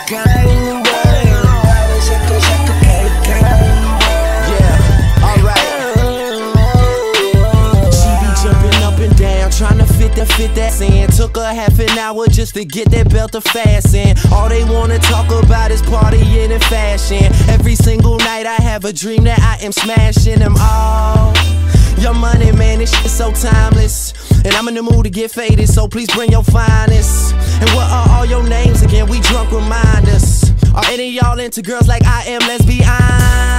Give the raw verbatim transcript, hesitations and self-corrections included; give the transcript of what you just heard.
gang, yeah, alright. She be jumping up and down, trying to fit that, fit that in. Took her half an hour just to get that belt to fasten. All they wanna talk about is partying and fashion. Every single night I have a dream that I am smashing them all. Your money, man, this shit so timeless. And I'm in the mood to get faded, so please bring your finest. And what are all your names again? We drunk, remind us. Are any of y'all into girls like I am? Let's be honest.